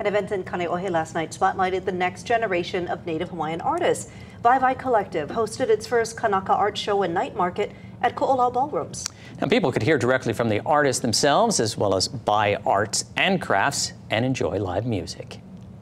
An event in Kaneohe last night spotlighted the next generation of Native Hawaiian artists. Waiwai Collective hosted its first Kanaka art show and night market at Ko'olau Ballrooms. Now, people could hear directly from the artists themselves, as well as buy arts and crafts and enjoy live music.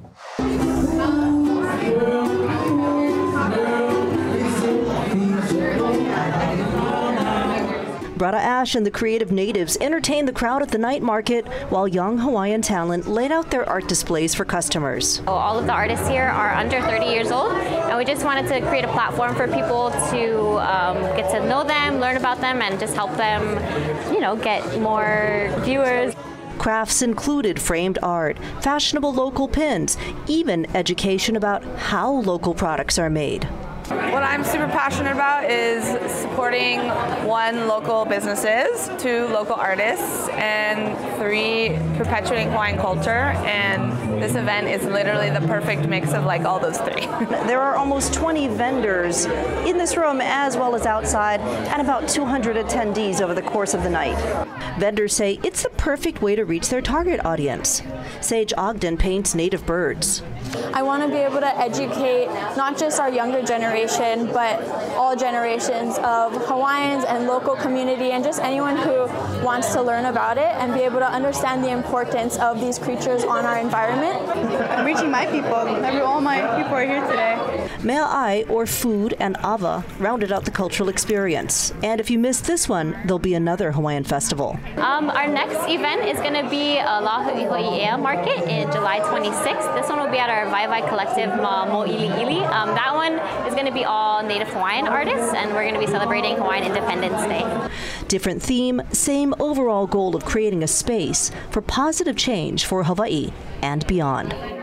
Brada Ash and the creative natives entertained the crowd at the night market, while young Hawaiian talent laid out their art displays for customers. All of the artists here are under 30 years old, and we just wanted to create a platform for people to get to know them, learn about them, and just help them, get more viewers. Crafts included framed art, fashionable local pins, even education about how local products are made. What I'm super passionate about is supporting 1, local businesses, 2, local artists, and 3, perpetuating Hawaiian culture. And this event is literally the perfect mix of all those 3. There are almost 20 vendors in this room as well as outside, and about 200 attendees over the course of the night. Vendors say it's the perfect way to reach their target audience. Sage Ogden paints native birds. I want to be able to educate not just our younger generation, but all generations of Hawaiians and local community and just anyone who wants to learn about it and be able to understand the importance of these creatures on our environment. I'm reaching my people. All my people are here today. Mea'ai, or food, and ava rounded out the cultural experience. And if you missed this one, there'll be another Hawaiian festival. Our next event is going to be a Lahu'ihoi'ea market in July 26th. This one will be at our Waiwai Collective Mo'ili'ili. That one is going to be all Native Hawaiian artists, and we're going to be celebrating Hawaiian Independence Day. Different theme, same overall goal of creating a space for positive change for Hawaii and beyond.